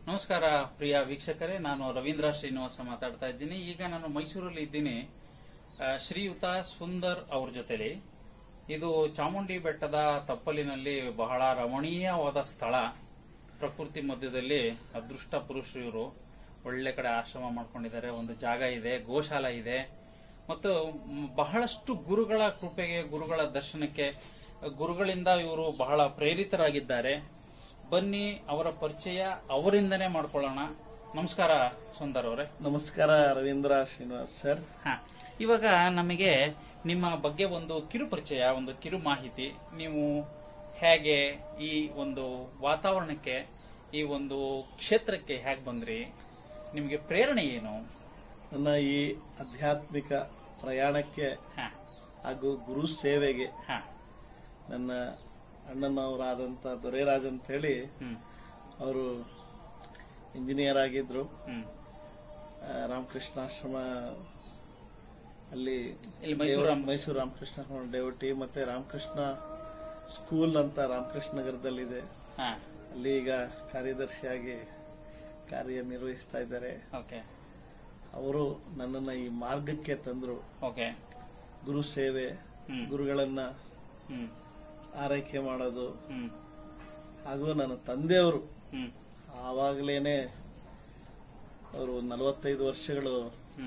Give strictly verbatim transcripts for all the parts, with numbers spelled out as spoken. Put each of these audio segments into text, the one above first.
ನಮಸ್ಕಾರ ಪ್ರಿಯ ವೀಕ್ಷಕರೇ, ನಾನು ರವೀಂದ್ರ ಶ್ರೀನಿವಾಸ ಮಾತಾಡ್ತಾ ಇದ್ದೀನಿ. ಈಗ ನಾನು ಮೈಸೂರಲ್ಲಿ ಇದ್ದೀನಿ, ಶ್ರೀಯುತ ಸುಂದರ್ ಅವ್ರ ಜೊತೆಲಿ. ಇದು ಚಾಮುಂಡಿ ಬೆಟ್ಟದ ತಪ್ಪಲಿನಲ್ಲಿ ಬಹಳ ರಮಣೀಯವಾದ ಸ್ಥಳ. ಪ್ರಕೃತಿ ಮಧ್ಯದಲ್ಲಿ ಅದೃಷ್ಟ ಪುರುಷರು ಇವರು. ಒಳ್ಳೆ ಕಡೆ ಆಶ್ರಮ ಮಾಡ್ಕೊಂಡಿದ್ದಾರೆ, ಒಂದು ಜಾಗ ಇದೆ, ಗೋಶಾಲ ಇದೆ, ಮತ್ತು ಬಹಳಷ್ಟು ಗುರುಗಳ ಕೃಪೆಗೆ, ಗುರುಗಳ ದರ್ಶನಕ್ಕೆ, ಗುರುಗಳಿಂದ ಇವರು ಬಹಳ ಪ್ರೇರಿತರಾಗಿದ್ದಾರೆ. ಬನ್ನಿ ಅವರ ಪರಿಚಯ ಅವರಿಂದನೇ ಮಾಡ್ಕೊಳ್ಳೋಣ. ನಮಸ್ಕಾರ ಸುಂದರ್ ಅವರೇ. ನಮಸ್ಕಾರ ರವೀಂದ್ರ ಶ್ರೀನಿವಾಸ್ ಸರ್. ಹಾ, ಇವಾಗ ನಮಗೆ ನಿಮ್ಮ ಬಗ್ಗೆ ಒಂದು ಕಿರು ಪರಿಚಯ, ಒಂದು ಕಿರು ಮಾಹಿತಿ. ನೀವು ಹೇಗೆ ಈ ಒಂದು ವಾತಾವರಣಕ್ಕೆ, ಈ ಒಂದು ಕ್ಷೇತ್ರಕ್ಕೆ ಹೇಗೆ ಬಂದ್ರಿ? ನಿಮಗೆ ಪ್ರೇರಣೆ ಏನು? ನನ್ನ ಈ ಆಧ್ಯಾತ್ಮಿಕ ಪ್ರಯಾಣಕ್ಕೆ ಹಾಗೂ ಗುರು ಸೇವೆಗೆ ನನ್ನ ಅಣ್ಣನವರಾದಂತ ದೊರೆರಾಜ್ ಅಂತ ಹೇಳಿ, ಅವರು ಇಂಜಿನಿಯರ್ ಆಗಿದ್ರು. ರಾಮಕೃಷ್ಣಾಶ್ರಮ ಅಲ್ಲಿ ಮೈಸೂರು ರಾಮಕೃಷ್ಣ ಡೇವಟಿ ಮತ್ತೆ ರಾಮಕೃಷ್ಣ ಸ್ಕೂಲ್ ಅಂತ ರಾಮಕೃಷ್ಣ ನಗರದಲ್ಲಿದೆ. ಅಲ್ಲಿ ಈಗ ಕಾರ್ಯದರ್ಶಿಯಾಗಿ ಕಾರ್ಯನಿರ್ವಹಿಸ್ತಾ ಇದ್ದಾರೆ. ಅವರು ನನ್ನನ್ನ ಈ ಮಾರ್ಗಕ್ಕೆ ತಂದ್ರು. ಗುರು ಸೇವೆ, ಗುರುಗಳನ್ನ ಆರೈಕೆ ಮಾಡೋದು. ಹಾಗೂ ನನ್ನ ತಂದೆಯವರು ಆವಾಗಲೇನೆ ಅವರು ನಲವತ್ತೈದು ವರ್ಷಗಳು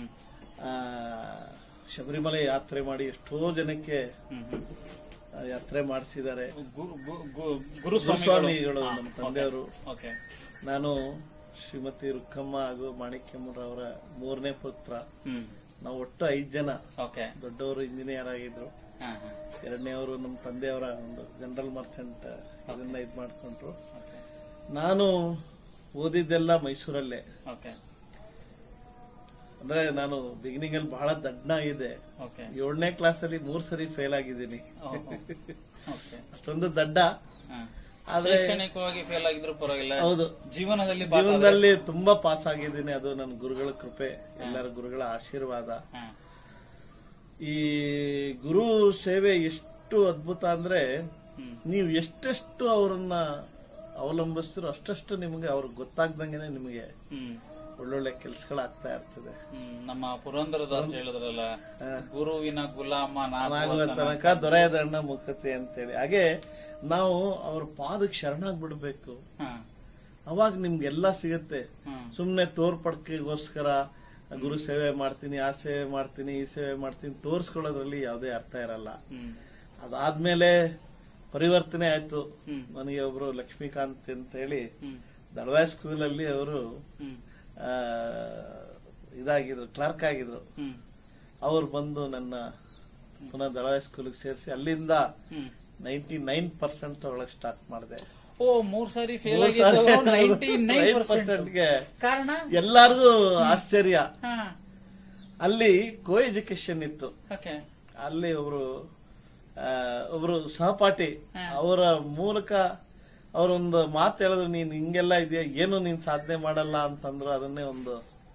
ಶಬರಿಮಲೆ ಯಾತ್ರೆ ಮಾಡಿ ಎಷ್ಟೋ ಜನಕ್ಕೆ ಯಾತ್ರೆ ಮಾಡಿಸಿದ್ದಾರೆ. ಗುರುಸ್ವಾಮಿಗಳು ನಮ್ಮ ತಂದೆಯವರು. ನಾನು ಶ್ರೀಮತಿ ರುಕ್ಕಮ್ಮ ಹಾಗೂ ಮಾಣಿಕ್ಯಮ್ಮರವರ ಮೂರನೇ ಪುತ್ರ. ನಾವು ಒಟ್ಟು ಐದು ಜನ. ದೊಡ್ಡವರು ಇಂಜಿನಿಯರ್ ಆಗಿದ್ರು, ಎರಡನೇವರು ನಮ್ಮ ತಂದೆಯವರ ಒಂದು ಜನರಲ್ ಮರ್ಚೆಂಟ್ ಇದನ್ನ ಇದ್ ಮಾಡ್ಕೊಂಡ್ರು. ನಾನು ಓದಿದ್ದೆಲ್ಲ ಮೈಸೂರಲ್ಲೇ. ಅಂದ್ರೆ ನಾನು ಬಿಗಿನಿಂಗ್ ಅಲ್ಲಿ ಬಹಳ ದಡ್ಡನಾಗಿದೆ. ಏಳನೇ ಕ್ಲಾಸ್ ಅಲ್ಲಿ ಮೂರ್ ಸರಿ ಫೇಲ್ ಆಗಿದ್ದೀನಿ. ಅಷ್ಟೊಂದು ದಡ್ಡ. ಆದ್ರೆ ಫೇಲ್ ಆಗಿದ್ರು ಪರವಾಗಿಲ್ಲ, ಹೌದು, ಜೀವನದಲ್ಲಿ ಜೀವನದಲ್ಲಿ ತುಂಬಾ ಪಾಸ್ ಆಗಿದ್ದೀನಿ. ಅದು ನನ್ನ ಗುರುಗಳ ಕೃಪೆ, ಎಲ್ಲರ ಗುರುಗಳ ಆಶೀರ್ವಾದ. ಈ ಗುರು ಸೇವೆ ಎಷ್ಟು ಅದ್ಭುತ ಅಂದ್ರೆ, ನೀವು ಎಷ್ಟೆಷ್ಟು ಅವರನ್ನ ಅವಲಂಬಿಸ್ತಿರೋ ಅಷ್ಟಷ್ಟು ನಿಮ್ಗೆ ಅವ್ರಿಗೆ ಗೊತ್ತಾಗ್ದಂಗೆನೆ ನಿಮಗೆ ಒಳ್ಳೊಳ್ಳೆ ಕೆಲ್ಸಗಳಾಗ್ತಾ ಇರ್ತದೆ. ನಮ್ಮ ಪುರಂದರದಾಸ್ ಹೇಳಿದ್ರಲ್ಲ, ಗುರುವಿನ ಗುಲಾಮ ನಾಗುವ ತನಕ ದೊರೆಯದಣ್ಣ ಮುಖತೆ ಅಂತೇಳಿ. ಹಾಗೆ ನಾವು ಅವ್ರ ಪಾದಕ್ಕೆ ಶರಣಾಗ್ಬಿಡ್ಬೇಕು. ಅವಾಗ ನಿಮ್ಗೆಲ್ಲಾ ಸಿಗುತ್ತೆ. ಸುಮ್ನೆ ತೋರ್ಪಡ್ಕೆಗೋಸ್ಕರ ಗುರು ಸೇವೆ ಮಾಡ್ತೀನಿ, ಆ ಸೇವೆ ಮಾಡ್ತೀನಿ, ಈ ಸೇವೆ ಮಾಡ್ತೀನಿ ತೋರ್ಸ್ಕೊಳ್ಳೋದ್ರಲ್ಲಿ ಯಾವುದೇ ಅರ್ಥ ಇರಲ್ಲ. ಅದಾದ್ಮೇಲೆ ಪರಿವರ್ತನೆ ಆಯ್ತು. ನನಗೆ ಒಬ್ರು ಲಕ್ಷ್ಮೀಕಾಂತ್ ಅಂತ ಹೇಳಿ ದಳವಾಯಿ ಸ್ಕೂಲ್ ಅಲ್ಲಿ ಅವರು ಇದಾಗಿದ್ರು, ಕ್ಲರ್ಕ್ ಆಗಿದ್ರು. ಅವ್ರು ಬಂದು ನನ್ನ ಪುನಃ ದಳವಾಯಿ ಸ್ಕೂಲ್ಗೆ ಸೇರಿಸಿ ಅಲ್ಲಿಂದ ನೈಂಟಿ ನೈನ್ ಪರ್ಸೆಂಟ್ ತಗೊಳಕ್ ಸ್ಟಾರ್ಟ್ ಮಾಡಿದೆ. ಓ, ಮೂರ್ ಸಾರಿ ಫೇಲ್ ಪರ್ಸೆಂಟ್ಗೆ ಕಾರಣ ಎಲ್ಲಾರ್ಗು ಆಶ್ಚರ್ಯ. ಅಲ್ಲಿ ಕೋ ಎಜುಕೇಶನ್ ಇತ್ತು. ಅಲ್ಲಿ ಒಬ್ರು ಒಬ್ರು ಸಹಪಾಠಿ ಅವರ ಮೂಲಕ ಅವರೊಂದು ಮಾತು ಹೇಳಿದ್ರು, ನೀನ್ ಹಿಂಗೆಲ್ಲ ಇದೆಯಾ, ಏನು ನೀನ್ ಸಾಧನೆ ಮಾಡಲ್ಲ ಅಂತಂದ್ರು. ಅದನ್ನೇ ಒಂದು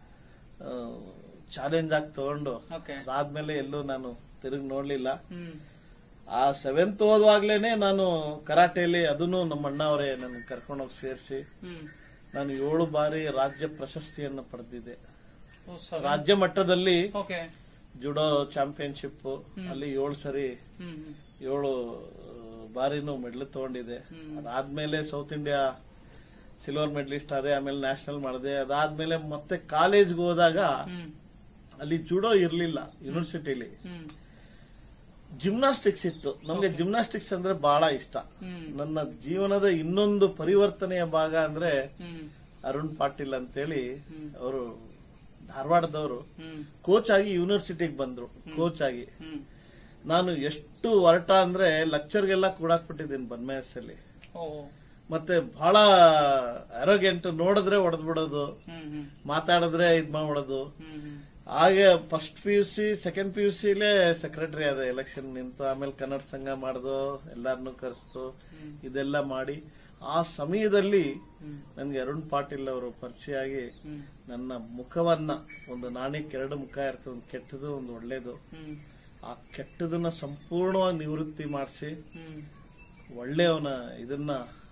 ಚಾಲೆಂಜ್ ಆಗಿ ತಗೊಂಡು ಅದಾದ್ಮೇಲೆ ಎಲ್ಲೂ ನಾನು ತಿರುಗಿ ನೋಡ್ಲಿಲ್ಲ. ಆ ಸೆವೆಂತ್ ಓದುವಾಗ್ಲೇನೆ ನಾನು ಕರಾಟೆಯಲ್ಲಿ, ಅದನ್ನು ನಮ್ಮ ಅಣ್ಣ ಅವರೇ ನನ್ನ ಕರ್ಕೊಂಡೋಗಿ ಸೇರಿಸಿ ನಾನು ಏಳು ಬಾರಿ ರಾಜ್ಯ ಪ್ರಶಸ್ತಿಯನ್ನು ಪಡೆದಿದ್ದೆ. ರಾಜ್ಯ ಮಟ್ಟದಲ್ಲಿ ಜುಡೋ ಚಾಂಪಿಯನ್ಶಿಪ್ ಅಲ್ಲಿ ಏಳು ಸರಿ ಏಳು ಬಾರಿನೂ ಮೆಡಲ್ ತಗೊಂಡಿದೆ. ಅದಾದ್ಮೇಲೆ ಸೌತ್ ಇಂಡಿಯಾ ಸಿಲ್ವರ್ ಮೆಡಲಿಸ್ಟ್ ಆದೆ. ಆಮೇಲೆ ನ್ಯಾಷನಲ್ ಮಾಡಿದೆ. ಅದಾದ್ಮೇಲೆ ಮತ್ತೆ ಕಾಲೇಜ್ಗೆ ಹೋದಾಗ ಅಲ್ಲಿ ಜುಡೋ ಇರ್ಲಿಲ್ಲ, ಯೂನಿವರ್ಸಿಟಿಲಿ ಜಿಮ್ನಾಸ್ಟಿಕ್ಸ್ ಇತ್ತು. ನಮ್ಗೆ ಜಿಮ್ನಾಸ್ಟಿಕ್ಸ್ ಅಂದ್ರೆ ಬಹಳ ಇಷ್ಟ. ನನ್ನ ಜೀವನದ ಇನ್ನೊಂದು ಪರಿವರ್ತನೆಯ ಭಾಗ ಅಂದ್ರೆ ಅರುಣ್ ಪಾಟೀಲ್ ಅಂತೇಳಿ, ಅವರು ಧಾರವಾಡದವರು, ಕೋಚ್ ಆಗಿ ಯೂನಿವರ್ಸಿಟಿಗೆ ಬಂದ್ರು. ಕೋಚ್ ಆಗಿ ನಾನು ಎಷ್ಟು ಹೊರಟ ಅಂದ್ರೆ ಲೆಕ್ಚರ್ಗೆಲ್ಲ ಕೂಡಾಕ್ಬಿಟ್ಟಿದ್ದೀನಿ ಬನ್ಮೇಸಲ್ಲಿ. ಮತ್ತೆ ಬಹಳ ಅರೋಗೆಂಟ್, ನೋಡಿದ್ರೆ ಹೊಡೆದ್ ಬಿಡೋದು, ಮಾತಾಡಿದ್ರೆ ಇದ್ ಮಾಡ್ಬಿಡೋದು. ಹಾಗೆ first P U C second P U ಸಿಲೇ ಸೆಕ್ರೆಟರಿ ಆದ, ಎಲೆಕ್ಷನ್ ನಿಂತು. ಆಮೇಲೆ ಕನ್ನಡ ಸಂಘ ಮಾಡ್ದು, ಎಲ್ಲಾರನ್ನು ಕರೆಸ್ತು, ಇದೆಲ್ಲ ಮಾಡಿ ಆ ಸಮಯದಲ್ಲಿ ನನ್ಗೆ ಅರುಣ್ ಪಾಟೀಲ್ ಅವರು ಪರಿಚಯ ಆಗಿ ನನ್ನ ಮುಖವನ್ನ, ಒಂದು ನಾಣ್ಯಕ್ಕೆ ಎರಡು ಮುಖ ಇರ್ತದೆ, ಒಂದು ಕೆಟ್ಟದು ಒಂದು ಒಳ್ಳೇದು, ಆ ಕೆಟ್ಟದನ್ನ ಸಂಪೂರ್ಣವಾಗಿ ನಿವೃತ್ತಿ ಮಾಡಿಸಿ ಒಳ್ಳೆಯವನ ಇದನ್ನ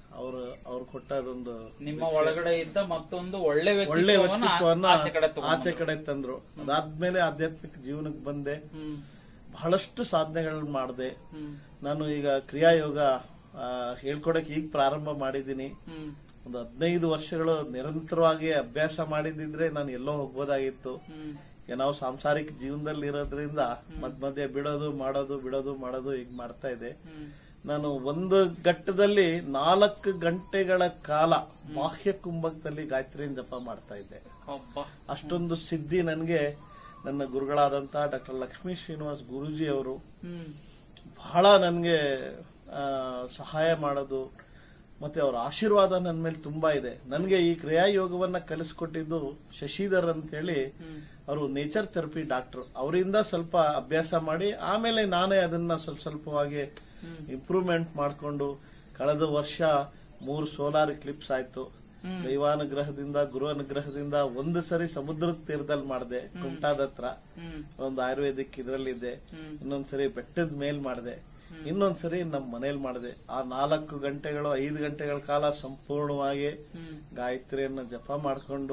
ಅವರು ಅವ್ರು ಕೊಟ್ಟದೊಂದು ನಿಮ್ಮ ಒಳಗಡೆ ಇದ್ದ ಮತ್ತೊಂದು ಒಳ್ಳೆ ಒಳ್ಳೆ ವ್ಯಕ್ತಿತ್ವವನ್ನ ವ್ಯಕ್ತಿತ್ವವನ್ನ ಆಚೆ ಕಡೆ ತಗೊಂಡ್ರು. ಆಚೆ ಕಡೆ ತಂದ್ರು. ಅದಾದ್ಮೇಲೆ ಆಧ್ಯಾತ್ಮಿಕ ಜೀವನಕ್ಕೆ ಬಂದೆ, ಬಹಳಷ್ಟು ಸಾಧನೆಗಳನ್ನ ಮಾಡಿದೆ. ನಾನು ಈಗ ಕ್ರಿಯಾಯೋಗ ಹೇಳ್ಕೊಡಕ್ ಈಗ ಪ್ರಾರಂಭ ಮಾಡಿದ್ದೀನಿ. ಒಂದು ಹದಿನೈದು ವರ್ಷಗಳು ನಿರಂತರವಾಗಿ ಅಭ್ಯಾಸ ಮಾಡಿದ್ರೆ ನಾನು ಎಲ್ಲೋ ಹೋಗ್ಬೋದಾಗಿತ್ತು. ನಾವು ಸಾಂಸಾರಿಕ ಜೀವನದಲ್ಲಿ ಇರೋದ್ರಿಂದ ಮಧ್ಯ ಮಧ್ಯೆ ಬಿಡೋದು ಮಾಡೋದು ಬಿಡೋದು ಮಾಡೋದು ಈಗ ಮಾಡ್ತಾ ಇದೆ. ನಾನು ಒಂದು ಘಟ್ಟದಲ್ಲಿ ನಾಲ್ಕು ಗಂಟೆಗಳ ಕಾಲ ಬಾಹ್ಯ ಕುಂಭಕದಲ್ಲಿ ಗಾಯತ್ರಿಯನ್ನು ಜಪ ಮಾಡ್ತಾ ಇದ್ದೆ. ಅಷ್ಟೊಂದು ಸಿದ್ಧಿ ನನಗೆ ನನ್ನ ಗುರುಗಳಾದಂತ ಡಾಕ್ಟರ್ ಲಕ್ಷ್ಮೀ ಶ್ರೀನಿವಾಸ್ ಗುರೂಜಿ ಅವರು ಬಹಳ ನನಗೆ ಸಹಾಯ ಮಾಡೋದು ಮತ್ತೆ ಅವರ ಆಶೀರ್ವಾದ ನನ್ನ ಮೇಲೆ ತುಂಬಾ ಇದೆ. ನನಗೆ ಈ ಕ್ರಿಯಾ ಯೋಗವನ್ನ ಕಲಿಸ್ಕೊಟ್ಟಿದ್ದು ಶಶಿಧರ್ ಅಂತ ಹೇಳಿ, ಅವರು ನೇಚರ್ ಥೆರಪಿ ಡಾಕ್ಟರ್. ಅವರಿಂದ ಸ್ವಲ್ಪ ಅಭ್ಯಾಸ ಮಾಡಿ ಆಮೇಲೆ ನಾನೇ ಅದನ್ನ ಸ್ವಲ್ಪ ಸ್ವಲ್ಪವಾಗಿ ಇಂಪ್ರೂವ್ಮೆಂಟ್ ಮಾಡಿಕೊಂಡು ಕಳೆದ ವರ್ಷ ಮೂರು ಸೋಲಾರ್ ಎಕ್ಲಿಪ್ಸ್ ಆಯ್ತು. ದೈವಾನುಗ್ರಹದಿಂದ ಗುರು ಅನುಗ್ರಹದಿಂದ ಒಂದು ಸರಿ ಸಮುದ್ರದ ತೀರದಲ್ಲಿ ಮಾಡಿದೆ ಕುಮಟಾದ ಹತ್ರ, ಒಂದು ಆಯುರ್ವೇದಿಕ್ ಇದ್ರಲ್ಲಿದ್ದೆ. ಇನ್ನೊಂದ್ಸರಿ ಬೆಟ್ಟದ ಮೇಲ್ ಮಾಡಿದೆ, ಇನ್ನೊಂದ್ಸರಿ ನಮ್ಮ ಮನೇಲಿ ಮಾಡಿದೆ. ಆ ನಾಲ್ಕು ಗಂಟೆಗಳು ಐದು ಗಂಟೆಗಳ ಕಾಲ ಸಂಪೂರ್ಣವಾಗಿ ಗಾಯತ್ರಿಯನ್ನ ಜಪ ಮಾಡಿಕೊಂಡು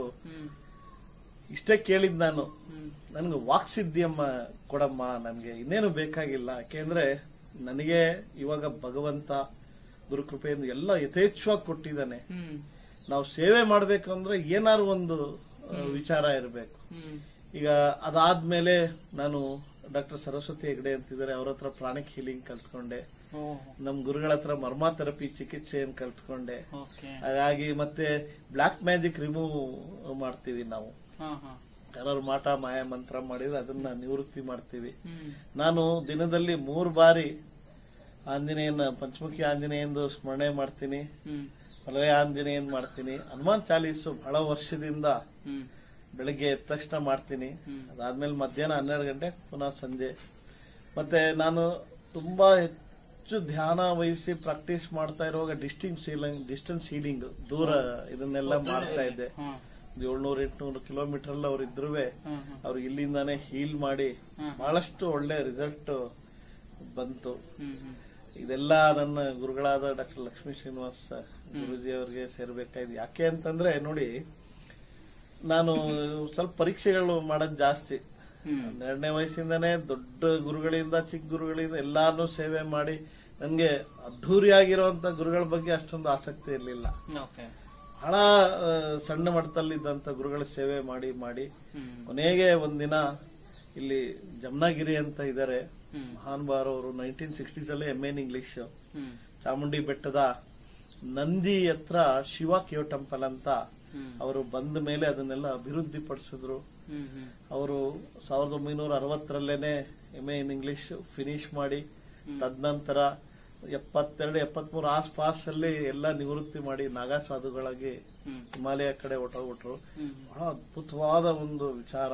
ಇಷ್ಟೇ ಕೇಳಿದ್ ನಾನು, ನನ್ಗೆ ವಾಕ್ಸಿದ್ಧಿಯಮ್ಮ ಕೊಡಮ್ಮ, ನನ್ಗೆ ಇನ್ನೇನು ಬೇಕಾಗಿಲ್ಲ. ಯಾಕೆಂದ್ರೆ ನನಗೆ ಇವಾಗ ಭಗವಂತ ಗುರುಕೃಪೆಯಿಂದ ಎಲ್ಲ ಯಥೇಚ್ಛವಾಗಿ ಕೊಟ್ಟಿದ್ದಾನೆ. ನಾವು ಸೇವೆ ಮಾಡ್ಬೇಕಂದ್ರೆ ಏನಾದ್ರು ಒಂದು ವಿಚಾರ ಇರಬೇಕು. ಈಗ ಅದಾದ್ಮೇಲೆ ನಾನು ಡಾಕ್ಟರ್ ಸರಸ್ವತಿ ಹೆಗ್ಡೆ ಅಂತಿದ್ದಾರೆ, ಅವ್ರ ಹತ್ರ ಪ್ರಾಣಿಕ್ ಹೀಲಿಂಗ್ ಕಲ್ತ್ಕೊಂಡೆ. ನಮ್ ಗುರುಗಳ ಹತ್ರ ಮರ್ಮಾ ಥೆರಪಿ ಚಿಕಿತ್ಸೆಯನ್ನು ಕಲ್ತ್ಕೊಂಡೆ. ಹಾಗಾಗಿ ಮತ್ತೆ ಬ್ಲಾಕ್ ಮ್ಯಾಜಿಕ್ ರಿಮೂವ್ ಮಾಡ್ತೀವಿ ನಾವು. ಯಾರು ಮಾಟ ಮಾಯ ಮಂತ್ರ ಮಾಡಿದ್ರೆ ಅದನ್ನ ನಿವೃತ್ತಿ ಮಾಡ್ತೀವಿ. ನಾನು ದಿನದಲ್ಲಿ ಮೂರು ಬಾರಿ ಆಂಜನೇಯನ ಪಂಚಮುಖಿ ಆಂಜನೇಯಂದು ಸ್ಮರಣೆ ಮಾಡ್ತೀನಿ, ಮಲಯ ಆಂಜನೇಯನ್ ಮಾಡ್ತೀನಿ. ಹನುಮಾನ್ ಚಾಲೀಸು ಬಹಳ ವರ್ಷದಿಂದ ಬೆಳಗ್ಗೆ ಎದ್ದ ತಕ್ಷಣ ಮಾಡ್ತೀನಿ. ಅದಾದ್ಮೇಲೆ ಮಧ್ಯಾಹ್ನ ಹನ್ನೆರಡು ಗಂಟೆ ಪುನಃ ಸಂಜೆ. ಮತ್ತೆ ನಾನು ತುಂಬಾ ಹೆಚ್ಚು ಧ್ಯಾನ ವಹಿಸಿ ಪ್ರಾಕ್ಟೀಸ್ ಮಾಡ್ತಾ ಇರುವಾಗ ಡಿಸ್ಟೆನ್ಸ್ ಹೀಲಿಂಗ್ ಡಿಸ್ಟೆನ್ಸ್ ಹೀಲಿಂಗ್ ದೂರ ಇದನ್ನೆಲ್ಲ ಮಾಡ್ತಾ ಇದ್ದೆ. ಏಳ್ನೂರ ಎಂಟ್ನೂರು ಕಿಲೋಮೀಟರ್ ಅಲ್ಲಿ ಅವ್ರು ಇದ್ರು ಅವ್ರು ಇಲ್ಲಿಂದಾನೆ ಹೀಲ್ ಮಾಡಿ ಬಹಳಷ್ಟು ಒಳ್ಳೆ ರಿಸಲ್ಟ್ ಬಂತು. ಇದೆಲ್ಲ ನನ್ನ ಗುರುಗಳಾದ ಡಾಕ್ಟರ್ ಲಕ್ಷ್ಮೀ ಶ್ರೀನಿವಾಸ್ ಗುರುಜಿ ಅವ್ರಿಗೆ ಸೇರ್ಬೇಕಾಯ್ತು. ಯಾಕೆ ಅಂತಂದ್ರೆ ನೋಡಿ, ನಾನು ಸ್ವಲ್ಪ ಪರೀಕ್ಷೆಗಳು ಮಾಡೋದು ಜಾಸ್ತಿ. ಹನ್ನೆರಡನೇ ವಯಸ್ಸಿಂದಾನೇ ದೊಡ್ಡ ಗುರುಗಳಿಂದ ಚಿಕ್ಕ ಗುರುಗಳಿಂದ ಎಲ್ಲಾನು ಸೇವೆ ಮಾಡಿ ನನ್ಗೆ ಅದ್ಧೂರಿಯಾಗಿರುವಂತ ಗುರುಗಳ ಬಗ್ಗೆ ಅಷ್ಟೊಂದು ಆಸಕ್ತಿ ಇರ್ಲಿಲ್ಲ. ಬಹಳ ಸಣ್ಣ ಮಟ್ಟದಲ್ಲಿದ್ದಂತ ಗುರುಗಳ ಸೇವೆ ಮಾಡಿ ಮಾಡಿ ಕೊನೆಗೆ ಒಂದಿನ ಇಲ್ಲಿ ಜಮ್ನಾಗಿರಿ ಅಂತ ಇದ್ದಾರೆ ಮಹಾನುಭಾವರು, ಅವರು ನೈನ್ಟೀನ್ ಸಿಕ್ಸ್ಟೀಸ್ ಅಲ್ಲಿ ಎಂ ಎನ್ ಇಂಗ್ಲಿಷ್, ಚಾಮುಂಡಿ ಬೆಟ್ಟದ ನಂದಿ ಹತ್ರ ಶಿವ ಕೇವ್ ಟೆಂಪಲ್ ಅಂತ ಅವರು ಬಂದ ಮೇಲೆ ಅದನ್ನೆಲ್ಲ ಅಭಿವೃದ್ಧಿ ಪಡಿಸಿದ್ರು. ಅವರು ಸಾವಿರದ ಒಂಬೈನೂರ ಅರವತ್ತರಲ್ಲೇನೆ M A in English finish ಮಾಡಿ ತದನಂತರ ಎಪ್ಪತ್ತೆರಡು ಎಪ್ಪತ್ಮೂರು ಆಸ್ಪಾಸ್ ಅಲ್ಲಿ ಎಲ್ಲ ನಿವೃತ್ತಿ ಮಾಡಿ ನಾಗಾ ಸಾಧುಗಳಾಗಿ ಹಿಮಾಲಯ ಕಡೆ ಹೊಟ್ಟೋಗ್ಬಿಟ್ರು. ಬಹಳ ಅದ್ಭುತವಾದ ಒಂದು ವಿಚಾರ,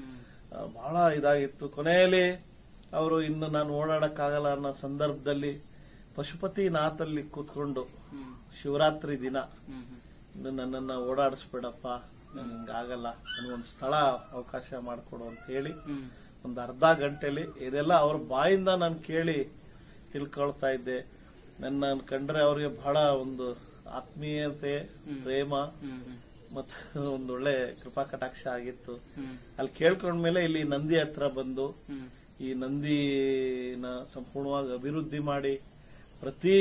ಬಹಳ ಇದಾಗಿತ್ತು. ಕೊನೆಯಲ್ಲಿ ಅವರು ಇನ್ನು ನಾನು ಓಡಾಡಕ್ಕಾಗಲ್ಲ ಅನ್ನೋ ಸಂದರ್ಭದಲ್ಲಿ ಪಶುಪತಿನಾಥಲ್ಲಿ ಕೂತ್ಕೊಂಡು ಶಿವರಾತ್ರಿ ದಿನ ಇನ್ನು ನನ್ನನ್ನ ಓಡಾಡಿಸ್ಬೇಡಪ್ಪ, ನನ್ಗಾಗಲ್ಲ, ನನಗೊಂದು ಸ್ಥಳ ಅವಕಾಶ ಮಾಡಿಕೊಡು ಅಂತ ಹೇಳಿ ಒಂದು ಅರ್ಧ ಗಂಟೆಲಿ ಇದೆಲ್ಲ ಅವ್ರ ಬಾಯಿಂದ ನಾನು ಕೇಳಿ ತಿಳ್ಕೊಳ್ತಾ ಇದ್ದೆ. ನನ್ನ ಕಂಡ್ರೆ ಅವ್ರಿಗೆ ಬಹಳ ಒಂದು ಆತ್ಮೀಯತೆ, ಪ್ರೇಮ ಮತ್ತು ಒಂದೊಳ್ಳೆ ಕೃಪಾ ಕಟಾಕ್ಷ ಆಗಿತ್ತು. ಅಲ್ಲಿ ಕೇಳ್ಕೊಂಡ್ಮೇಲೆ ಇಲ್ಲಿ ನಂದಿ ಹತ್ರ ಬಂದು ಈ ನಂದಿನ ಸಂಪೂರ್ಣವಾಗಿ ಅಭಿವೃದ್ಧಿ ಮಾಡಿ ಪ್ರತಿ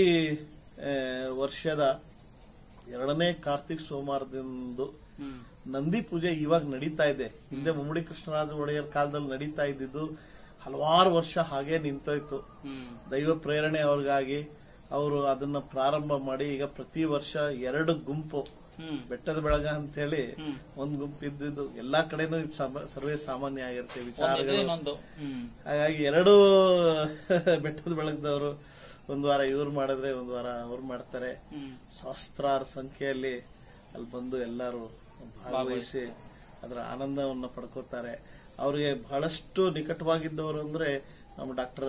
ವರ್ಷದ ಎರಡನೇ ಕಾರ್ತಿಕ್ ಸೋಮವಾರದಂದು ನಂದಿ ಪೂಜೆ ಇವಾಗ ನಡೀತಾ ಇದೆ. ಹಿಂದೆ ಮುಮ್ಮಡಿ ಕೃಷ್ಣರಾಜ ಒಡೆಯರ್ ಕಾಲದಲ್ಲಿ ನಡೀತಾ ಇದ್ದಿದ್ದು ಹಲವಾರು ವರ್ಷ ಹಾಗೆ ನಿಂತೋಯ್ತು. ದೈವ ಪ್ರೇರಣೆ ಅವ್ರಿಗಾಗಿ ಅವರು ಅದನ್ನ ಪ್ರಾರಂಭ ಮಾಡಿ ಈಗ ಪ್ರತಿ ವರ್ಷ ಎರಡು ಗುಂಪು, ಬೆಟ್ಟದ ಬೆಳಗ ಅಂತ ಹೇಳಿ ಒಂದ್ ಗುಂಪು ಇದ್ದಿದ್ದು ಎಲ್ಲಾ ಕಡೆನೂ ಸರ್ವೇ ಸಾಮಾನ್ಯ ಆಗಿರುತ್ತೆ ವಿಚಾರಗಳು. ಹಾಗಾಗಿ ಎರಡು ಬೆಟ್ಟದ ಬೆಳಗದವರು ಒಂದ್ ವಾರ ಇವ್ರು ಮಾಡಿದ್ರೆ ಒಂದ್ ವಾರ ಅವ್ರು ಮಾಡ್ತಾರೆ. ಸಹಸ್ರಾರು ಸಂಖ್ಯೆಯಲ್ಲಿ ಅಲ್ಲಿ ಬಂದು ಎಲ್ಲರೂ ಭಾಗವಹಿಸಿ ಅದರ ಆನಂದವನ್ನು ಪಡ್ಕೋತಾರೆ. ಅವ್ರಿಗೆ ಬಹಳಷ್ಟು ನಿಕಟವಾಗಿದ್ದವರು ಅಂದ್ರೆ ನಮ್ಮ ಡಾಕ್ಟರ್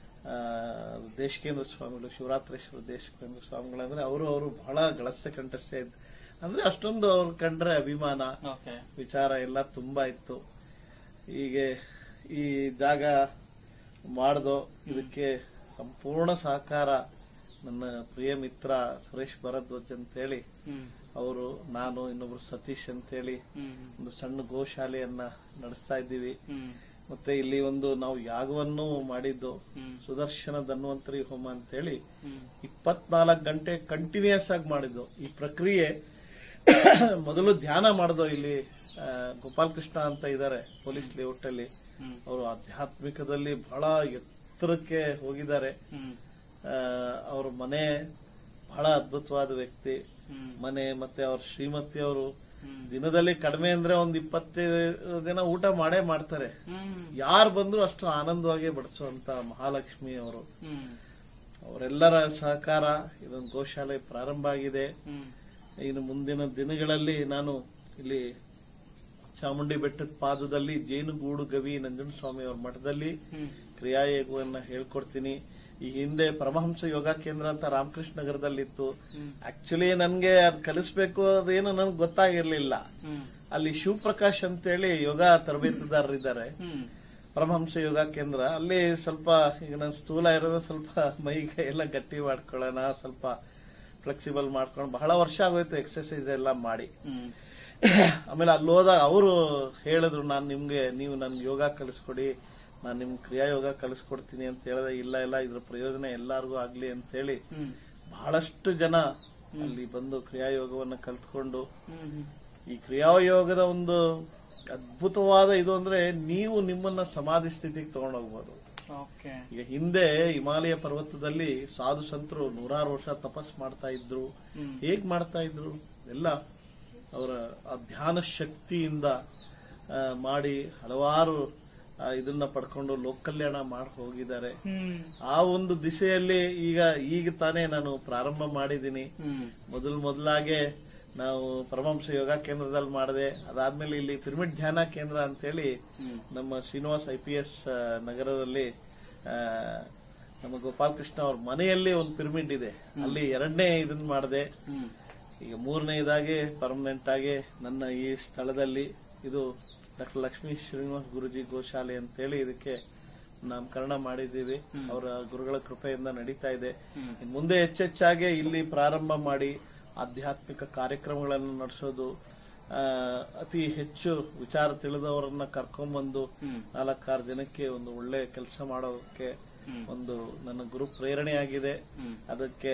ದೇಶಿಕೇಂದ್ರ ಸ್ವಾಮಿಗಳು, ಶಿವರಾತ್ರೇಶ್ವರ ದೇಶಿಕೇಂದ್ರ ಸ್ವಾಮಿಗಳಂದ್ರೆ ಅವರು ಅವರು ಬಹಳ ಗಳಸ್ಯ ಕಂಠಸ್ಯ ಇದ್ದು, ಅಂದ್ರೆ ಅಷ್ಟೊಂದು ಅವ್ರು ಕಂಡ್ರೆ ಅಭಿಮಾನ ವಿಚಾರ ಎಲ್ಲ ತುಂಬಾ ಇತ್ತು. ಹೀಗೆ ಈ ಜಾಗ ಮಾಡ್ದೋ ಇದಕ್ಕೆ ಸಂಪೂರ್ಣ ಸಹಕಾರ ನನ್ನ ಪ್ರಿಯ ಮಿತ್ರ ಸುರೇಶ್ ಭರದ್ವಾಜ್ ಅಂತೇಳಿ ಅವರು, ನಾನು, ಇನ್ನೊಬ್ರು ಸತೀಶ್ ಅಂತೇಳಿ ಒಂದು ಸಣ್ಣ ಗೋಶಾಲೆಯನ್ನ ನಡೆಸ್ತಾ ಇದ್ದೀವಿ. ಮತ್ತೆ ಇಲ್ಲಿ ಒಂದು ನಾವು ಯಾಗವನ್ನು ಮಾಡಿದ್ದು ಸುದರ್ಶನ ಧನ್ವಂತರಿ ಹೋಮ ಅಂತೇಳಿ ಇಪ್ಪತ್ನಾಲ್ಕು ಗಂಟೆ ಕಂಟಿನ್ಯೂಸ್ ಆಗಿ ಮಾಡಿದ್ದು. ಈ ಪ್ರಕ್ರಿಯೆ ಮೊದಲು ಧ್ಯಾನ ಮಾಡಿದೋ. ಇಲ್ಲಿ ಗೋಪಾಲ್ ಕೃಷ್ಣ ಅಂತ ಇದ್ದಾರೆ ಪೊಲೀಸ್ ಲೇಔಟ್ ಅಲ್ಲಿ, ಅವರು ಆಧ್ಯಾತ್ಮಿಕದಲ್ಲಿ ಬಹಳ ಎತ್ತರಕ್ಕೆ ಹೋಗಿದ್ದಾರೆ. ಅವ್ರ ಮನೆ ಬಹಳ ಅದ್ಭುತವಾದ ವ್ಯಕ್ತಿ ಮನೆ. ಮತ್ತೆ ಅವ್ರ ಶ್ರೀಮತಿ ಅವರು ದಿನದಲ್ಲಿ ಕಡಿಮೆ ಅಂದ್ರೆ ಒಂದ್ ಇಪ್ಪತ್ತೈದು ದಿನ ಊಟ ಮಾಡೇ ಮಾಡ್ತಾರೆ. ಯಾರು ಬಂದ್ರು ಅಷ್ಟು ಆನಂದವಾಗಿ ಬಡಿಸುವಂತ ಮಹಾಲಕ್ಷ್ಮಿ ಅವರು. ಅವರೆಲ್ಲರ ಸಹಕಾರ ಇದೊಂದು ಗೋಶಾಲೆ ಪ್ರಾರಂಭ ಆಗಿದೆ. ಇನ್ನು ಮುಂದಿನ ದಿನಗಳಲ್ಲಿ ನಾನು ಇಲ್ಲಿ ಚಾಮುಂಡಿ ಬೆಟ್ಟದ ಪಾದದಲ್ಲಿ ಜೇನುಗೂಡು ಗವಿ ನಂಜನಸ್ವಾಮಿ ಅವ್ರ ಮಠದಲ್ಲಿ ಕ್ರಿಯಾಯೋಗವನ್ನ ಹೇಳ್ಕೊಡ್ತೀನಿ. ಈ ಹಿಂದೆ ಪರಮಹಂಸ ಯೋಗ ಕೇಂದ್ರ ಅಂತ ರಾಮಕೃಷ್ಣ ನಗರದಲ್ಲಿತ್ತು. ಆಕ್ಚುಲಿ ನನ್ಗೆ ಅದ್ ಕಲಿಸ್ಬೇಕು ಅದೇನು ನನ್ಗೆ ಗೊತ್ತಾಗಿರ್ಲಿಲ್ಲ. ಅಲ್ಲಿ ಶಿವಪ್ರಕಾಶ್ ಅಂತೇಳಿ ಯೋಗ ತರಬೇತುದಾರರಿದ್ದಾರೆ, ಪರಮಹಂಸ ಯೋಗ ಕೇಂದ್ರ. ಅಲ್ಲಿ ಸ್ವಲ್ಪ ಈಗ ನಾನು ಸ್ಥೂಲ ಇರೋದು, ಸ್ವಲ್ಪ ಮೈಗೆ ಎಲ್ಲ ಗಟ್ಟಿ ಮಾಡ್ಕೊಳ್ಳೋಣ, ಸ್ವಲ್ಪ ಫ್ಲೆಕ್ಸಿಬಲ್ ಮಾಡ್ಕೊಂಡು ಬಹಳ ವರ್ಷ ಆಗೋಯ್ತು ಎಕ್ಸರ್ಸೈಸ್ ಎಲ್ಲ ಮಾಡಿ. ಆಮೇಲೆ ಅಲ್ಲಿ ಹೋದಾಗ ಅವರು ಹೇಳಿದ್ರು, ನಾನ್ ನಿಮ್ಗೆ ನೀವು ನನ್ ಯೋಗ ಕಲಿಸ್ಕೊಡಿ, ನಾನು ನಿಮ್ ಕ್ರಿಯಾ ಯೋಗ ಕಲಿಸ್ಕೊಡ್ತೀನಿ ಅಂತ ಹೇಳಿದ್ರೆ, ಇಲ್ಲ ಇಲ್ಲ ಇದ್ರ ಪ್ರಯೋಜನ ಎಲ್ಲಾರ್ಗು ಆಗ್ಲಿ ಅಂತ ಹೇಳಿ ಬಹಳಷ್ಟು ಜನ ಅಲ್ಲಿ ಬಂದು ಕ್ರಿಯಾಯೋಗವನ್ನ ಕಲ್ತ್ಕೊಂಡು, ಈ ಕ್ರಿಯಾಯೋಗದ ಒಂದು ಅದ್ಭುತವಾದ ಇದು ಅಂದ್ರೆ ನೀವು ನಿಮ್ಮನ್ನ ಸಮಾಧಿ ಸ್ಥಿತಿಗೆ ತಗೊಂಡೋಗ್ಬೋದು. ಈಗ ಹಿಂದೆ ಹಿಮಾಲಯ ಪರ್ವತದಲ್ಲಿ ಸಾಧು ಸಂತರು ನೂರಾರು ವರ್ಷ ತಪಸ್ ಮಾಡ್ತಾ ಇದ್ರು. ಹೇಗ್ ಮಾಡ್ತಾ ಇದ್ರು? ಎಲ್ಲ ಅವರ ಆ ಧ್ಯಾನ ಶಕ್ತಿಯಿಂದ ಮಾಡಿ ಹಲವಾರು ಇದನ್ನ ಪಡ್ಕೊಂಡು ಲೋಕ ಕಲ್ಯಾಣ ಮಾಡಿ ಹೋಗಿದ್ದಾರೆ. ಆ ಒಂದು ದಿಶೆಯಲ್ಲಿ ಈಗ ಈಗ ತಾನೇ ನಾನು ಪ್ರಾರಂಭ ಮಾಡಿದ್ದೀನಿ. ಮೊದಲು ಮೊದಲಾಗೆ ನಾವು ಪರಮಹಂಸ ಯೋಗ ಕೇಂದ್ರದಲ್ಲಿ ಮಾಡಿದೆ. ಅದಾದ್ಮೇಲೆ ಇಲ್ಲಿ ಪಿರಮಿಡ್ ಧ್ಯಾನ ಕೇಂದ್ರ ಅಂತೇಳಿ ನಮ್ಮ ಶ್ರೀನಿವಾಸ್ ಐ ಪಿ ಎಸ್ ನಗರದಲ್ಲಿ ನಮ್ಮ ಗೋಪಾಲ್ ಕೃಷ್ಣ ಅವ್ರ ಮನೆಯಲ್ಲಿ ಒಂದು ಪಿರಮಿಡ್ ಇದೆ, ಅಲ್ಲಿ ಎರಡನೇ ಇದನ್ನ ಮಾಡಿದೆ. ಈಗ ಮೂರನೇದಾಗಿ ಪರ್ಮನೆಂಟ್ ಆಗಿ ನನ್ನ ಈ ಸ್ಥಳದಲ್ಲಿ ಇದು ಡಾಕ್ಟರ್ ಲಕ್ಷ್ಮೀ ಶ್ರೀನಿವಾಸ್ ಗುರುಜಿ ಗೋಶಾಲೆ ಅಂತೇಳಿ ಇದಕ್ಕೆ ನಾಮಕರಣ ಮಾಡಿದ್ದೀವಿ. ಅವರ ಗುರುಗಳ ಕೃಪೆಯಿಂದ ನಡೀತಾ ಇದೆ. ಮುಂದೆ ಹೆಚ್ಚೆಚ್ಚಾಗಿ ಇಲ್ಲಿ ಪ್ರಾರಂಭ ಮಾಡಿ ಆಧ್ಯಾತ್ಮಿಕ ಕಾರ್ಯಕ್ರಮಗಳನ್ನು ನಡೆಸೋದು, ಅತಿ ಹೆಚ್ಚು ವಿಚಾರ ತಿಳಿದವರನ್ನ ಕರ್ಕೊಂಡ್ಬಂದು ನಾಲ್ಕಾರು ಜನಕ್ಕೆ ಒಂದು ಒಳ್ಳೆ ಕೆಲಸ ಮಾಡೋಕೆ ಒಂದು ನನ್ನ ಗುರು ಪ್ರೇರಣೆಯಾಗಿದೆ. ಅದಕ್ಕೆ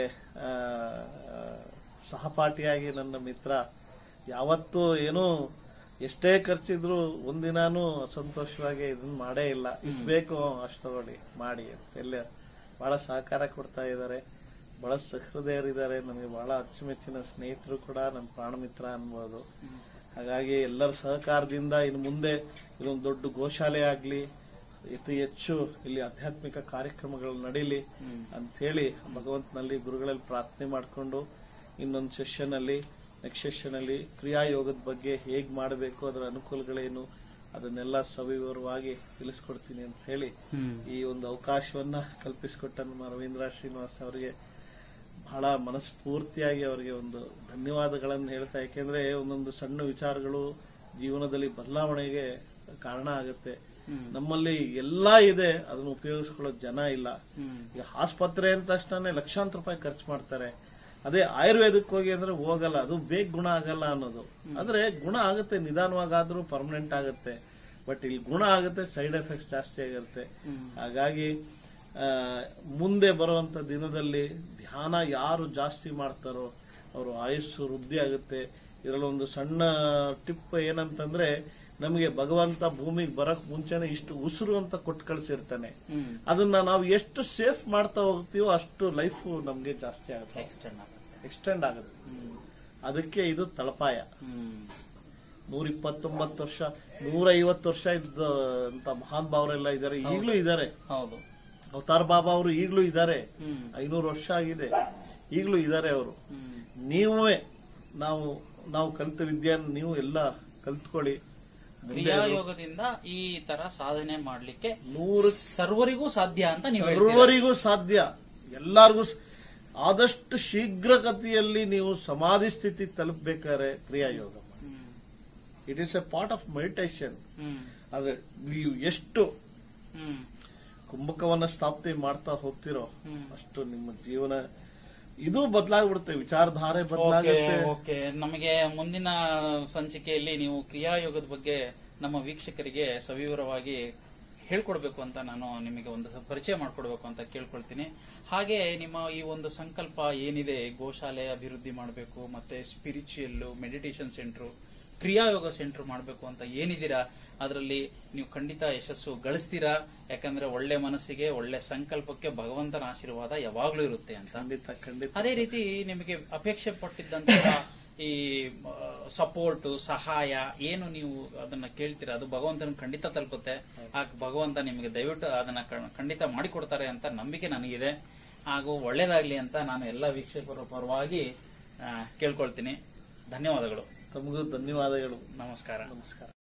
ಸಹಪಾಠಿಯಾಗಿ ನನ್ನ ಮಿತ್ರ ಯಾವತ್ತೂ ಏನೂ ಎಷ್ಟೇ ಖರ್ಚಿದ್ರು ಒಂದಿನಾನು ಅಸಂತೋಷವಾಗಿ ಇದನ್ನ ಮಾಡೇ ಇಲ್ಲ. ಇಷ್ಟು ಬೇಕು ಅಷ್ಟು ತಗೊಳ್ಳಿ ಮಾಡಿ ಎಲ್ಲ ಬಹಳ ಸಹಕಾರ ಕೊಡ್ತಾ ಇದ್ದಾರೆ. ಬಹಳ ಸಹೃದಯರಿದ್ದಾರೆ. ನನಗೆ ಬಹಳ ಅಚ್ಚುಮೆಚ್ಚಿನ ಸ್ನೇಹಿತರು ಕೂಡ ನನ್ನ ಪ್ರಾಣ ಮಿತ್ರ ಅನ್ಬೋದು. ಹಾಗಾಗಿ ಎಲ್ಲರ ಸಹಕಾರದಿಂದ ಇನ್ನು ಮುಂದೆ ಇದೊಂದು ದೊಡ್ಡ ಗೋಶಾಲೆ ಆಗ್ಲಿ, ಅತಿ ಹೆಚ್ಚು ಇಲ್ಲಿ ಆಧ್ಯಾತ್ಮಿಕ ಕಾರ್ಯಕ್ರಮಗಳು ನಡೀಲಿ ಅಂತ ಹೇಳಿ ಭಗವಂತನಲ್ಲಿ ಗುರುಗಳಲ್ಲಿ ಪ್ರಾರ್ಥನೆ ಮಾಡಿಕೊಂಡು ಇನ್ನೊಂದು ಸೆಷನ್ ಅಲ್ಲಿ ನೆಕ್ಸ್ಟ್ ಸೆಷನ್ ಅಲ್ಲಿ ಕ್ರಿಯಾಯೋಗದ ಬಗ್ಗೆ ಹೇಗ್ ಮಾಡಬೇಕು, ಅದರ ಅನುಕೂಲಗಳೇನು, ಅದನ್ನೆಲ್ಲ ಸವಿವರವಾಗಿ ತಿಳಿಸ್ಕೊಡ್ತೀನಿ ಅಂತ ಹೇಳಿ ಈ ಒಂದು ಅವಕಾಶವನ್ನ ಕಲ್ಪಿಸಿಕೊಟ್ಟ ನಮ್ಮ ರವೀಂದ್ರ ಶ್ರೀನಿವಾಸ್ ಅವರಿಗೆ ಬಹಳ ಮನಸ್ಫೂರ್ತಿಯಾಗಿ ಅವರಿಗೆ ಒಂದು ಧನ್ಯವಾದಗಳನ್ನು ಹೇಳ್ತಾ. ಯಾಕೆಂದ್ರೆ ಒಂದೊಂದು ಸಣ್ಣ ವಿಚಾರಗಳು ಜೀವನದಲ್ಲಿ ಬದಲಾವಣೆಗೆ ಕಾರಣ ಆಗುತ್ತೆ. ನಮ್ಮಲ್ಲಿ ಎಲ್ಲಾ ಇದೆ, ಅದನ್ನು ಉಪಯೋಗಿಸ್ಕೊಳ್ಳೋ ಜನ ಇಲ್ಲ. ಈಗ ಆಸ್ಪತ್ರೆ ಅಂತ ತಕ್ಷಣ ಲಕ್ಷಾಂತರ ರೂಪಾಯಿ ಖರ್ಚು ಮಾಡ್ತಾರೆ. ಅದೇ ಆಯುರ್ವೇದಕ್ಕೆ ಹೋಗಿ ಅಂದ್ರೆ ಹೋಗಲ್ಲ, ಅದು ಬೇಗ ಗುಣ ಆಗಲ್ಲ ಅನ್ನೋದು. ಆದ್ರೆ ಗುಣ ಆಗುತ್ತೆ, ನಿಧಾನವಾಗಾದ್ರೂ ಪರ್ಮನೆಂಟ್ ಆಗುತ್ತೆ. ಬಟ್ ಇಲ್ಲಿ ಗುಣ ಆಗುತ್ತೆ, ಸೈಡ್ ಎಫೆಕ್ಟ್ಸ್ ಜಾಸ್ತಿ ಆಗಿರುತ್ತೆ. ಹಾಗಾಗಿ ಮುಂದೆ ಬರುವಂತ ದಿನದಲ್ಲಿ ಧ್ಯಾನ ಯಾರು ಜಾಸ್ತಿ ಮಾಡ್ತಾರೋ ಅವರು ಆಯುಸ್ಸು ವೃದ್ಧಿ ಆಗುತ್ತೆ. ಇದರಲ್ಲಿ ಒಂದು ಸಣ್ಣ ಟಿಪ್ ಏನಂತಂದ್ರೆ, ನಮಗೆ ಭಗವಂತ ಭೂಮಿಗೆ ಬರಕ್ ಮುಂಚೆನೆ ಇಷ್ಟು ಉಸಿರು ಅಂತ ಕೊಟ್ಟು ಕಳ್ಸಿರ್ತಾನೆ. ಅದನ್ನ ನಾವು ಎಷ್ಟು ಸೇಫ್ ಮಾಡ್ತಾ ಹೋಗ್ತೀವೋ ಅಷ್ಟು ಲೈಫ್ ನಮ್ಗೆ ಜಾಸ್ತಿ ಆಗುತ್ತೆ, ಎಕ್ಸ್ಟೆಂಡ್ ಆಗುತ್ತೆ. ಅದಕ್ಕೆ ಇದು ತಳಪಾಯ. ನೂರ ಇಪ್ಪತ್ತೊಂಬತ್ತು ವರ್ಷ ನೂರ ಐವತ್ತು ವರ್ಷ ಇದ್ದಂತ ಮಹಾನ್ ಭಾವರೆಲ್ಲ ಇದ್ದಾರೆ, ಈಗಲೂ ಇದ್ದಾರೆ. ಅವತಾರ್ ಬಾಬಾ ಅವರು ಈಗಲೂ ಇದ್ದಾರೆ, ಐನೂರು ವರ್ಷ ಆಗಿದೆ, ಈಗಲೂ ಇದ್ದಾರೆ ಅವರು. ನೀವೇ ನಾವು ನಾವು ಕಲಿತ ವಿದ್ಯೆಯನ್ನು ನೀವು ಎಲ್ಲ ಕಲ್ತ್ಕೊಳ್ಳಿ. ಕ್ರಿಯಾಯೋಗದಿಂದ ಈ ತರ ಸಾಧನೆ ಮಾಡ್ಲಿಕ್ಕೆ ನೂರು ಸರ್ವರಿಗೂ ಸಾಧ್ಯ ಅಂತ ನೀವು ಸರ್ವರಿಗೂ ಸಾಧ್ಯ, ಎಲ್ಲಾರ್ಗೂ ಆದಷ್ಟು ಶೀಘ್ರಗತಿಯಲ್ಲಿ ನೀವು ಸಮಾಧಿ ಸ್ಥಿತಿ ತಲುಪಬೇಕಾದ್ರೆ Kriya Yoga it is a part of meditation. ಆದ್ರೆ ನೀವು ಎಷ್ಟು ಕುಂಭಕವನ್ನ ಸ್ಥಾಪನೆ ಮಾಡ್ತಾ ಹೋಗ್ತಿರೋ ಅಷ್ಟು ನಿಮ್ಮ ಜೀವನ ಇದು ಬದಲಾಗ್ಬಿಡುತ್ತೆ, ವಿಚಾರಧಾರೆ ಓಕೆ ಬದಲಾಗುತ್ತೆ. ಓಕೆ ನಮಗೆ ಮುಂದಿನ ಸಂಚಿಕೆಯಲ್ಲಿ ನೀವು ಕ್ರಿಯಾಯೋಗದ ಬಗ್ಗೆ ನಮ್ಮ ವೀಕ್ಷಕರಿಗೆ ಸವಿವರವಾಗಿ ಹೇಳ್ಕೊಡ್ಬೇಕು ಅಂತ ನಾನು ನಿಮಗೆ ಒಂದು ಪರಿಚಯ ಮಾಡ್ಕೊಡ್ಬೇಕು ಅಂತ ಕೇಳ್ಕೊಳ್ತೀನಿ. ಹಾಗೆ ನಿಮ್ಮ ಈ ಒಂದು ಸಂಕಲ್ಪ ಏನಿದೆ, ಗೋಶಾಲೆ ಅಭಿವೃದ್ಧಿ ಮಾಡಬೇಕು, ಮತ್ತೆ spiritual meditation centre, Kriya Yoga centre ಮಾಡಬೇಕು ಅಂತ ಏನಿದ್ದೀರಾ ಅದರಲ್ಲಿ ನೀವು ಖಂಡಿತ ಯಶಸ್ಸು ಗಳಿಸ್ತೀರಾ. ಯಾಕಂದ್ರೆ ಒಳ್ಳೆ ಮನಸ್ಸಿಗೆ, ಒಳ್ಳೆ ಸಂಕಲ್ಪಕ್ಕೆ ಭಗವಂತನ ಆಶೀರ್ವಾದ ಯಾವಾಗ್ಲೂ ಇರುತ್ತೆ ಅಂತ. ಖಂಡಿತ ಖಂಡಿತ. ಅದೇ ರೀತಿ ನಿಮಗೆ ಅಪೇಕ್ಷೆ ಪಟ್ಟಿದ್ದಂತಹ ಈ ಸಪೋರ್ಟ್, ಸಹಾಯ ಏನು ನೀವು ಅದನ್ನ ಕೇಳ್ತೀರಾ ಅದು ಭಗವಂತನ ಖಂಡಿತ ತಲುಪುತ್ತೆ. ಆ ಭಗವಂತ ನಿಮಗೆ ದಯವಿಟ್ಟು ಅದನ್ನ ಖಂಡಿತ ಮಾಡಿಕೊಡ್ತಾರೆ ಅಂತ ನಂಬಿಕೆ ನನಗಿದೆ. ಹಾಗೂ ಒಳ್ಳೇದಾಗ್ಲಿ ಅಂತ ನಾನು ಎಲ್ಲ ವೀಕ್ಷಕರ ಪರವಾಗಿ ಕೇಳ್ಕೊಳ್ತೀನಿ. ಧನ್ಯವಾದಗಳು. ತಮಗೂ ಧನ್ಯವಾದಗಳು. ನಮಸ್ಕಾರ. ನಮಸ್ಕಾರ.